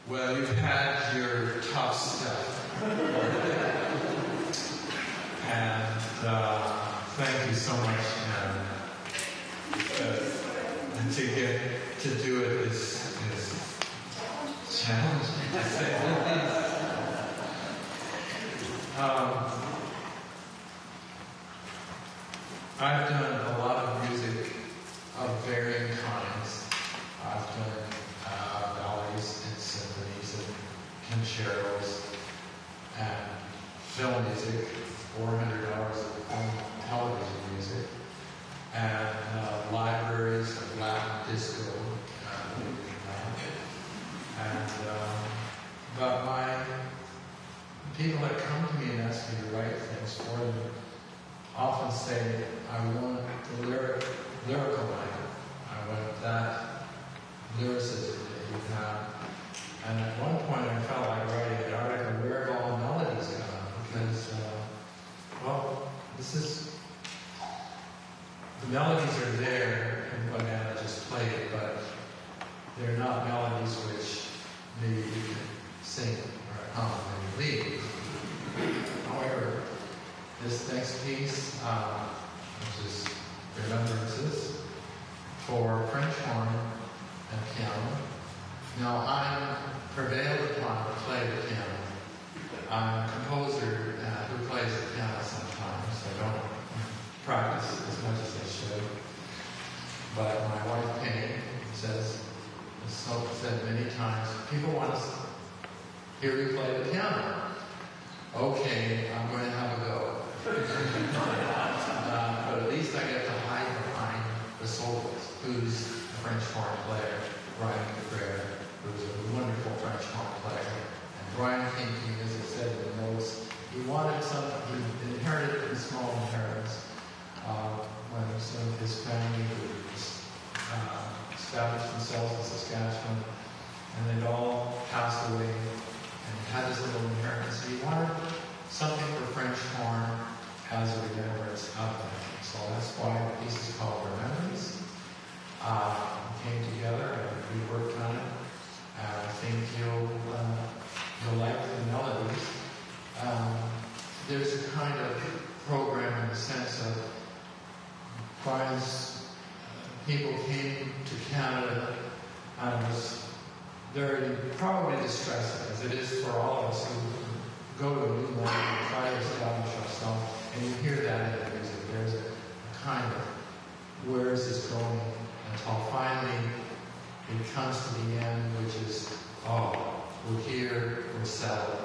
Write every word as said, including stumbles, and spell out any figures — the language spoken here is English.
Well, you've had your tough stuff. And uh, thank you so much. And, uh, and to get to do it is, is challenging, to say the least. Um, I've done a lot of music of varying kinds. I've done uh, ballets and symphonies and concertos and film music, four hundred hours of film television music, and uh, libraries of Latin disco. Uh, and uh, but my people that come to me and ask me to write things for them often say, I want the lyric, lyrical language. I want that lyricism that you have. And at one point I felt like writing an article where have all the melodies gone? Because, uh, well, this is, the melodies are there and what Anna just played, but they're not melodies which maybe you can sing or hum and lead. However, this next piece, uh, which is Remembrances, for French horn and piano. Now, I'm prevailed upon to play the piano. I'm a composer uh, who plays the piano sometimes. I don't practice as much as I should. But my wife, Penny, says, as Soap said many times, people want to hear you play the piano. Okay, I'm going to have a go. uh, but at least I get to hide behind the soloist, who's a French horn player, Brian Cabrera, who's a wonderful French horn player. And Brian came to me, as I said in the notes, he wanted something, he inherited a small inheritance uh, when some of his family was, uh, established themselves in Saskatchewan, and they'd all passed away, and he had his little inheritance. He wanted something for French horn as a remembrance of them. So that's why the piece is called Remembrances. Uh, we came together and we worked on it. Uh, I think you'll, uh, you'll like the melodies. Um, there's a kind of program in the sense of Brian's people came to Canada and was very probably distressing, as it is for all of us who go to a new land and try to establish ourselves, and you hear that in the music. There's a, a kind of, where is this going? Until finally it comes to the end, which is, oh, we're here, we're settled,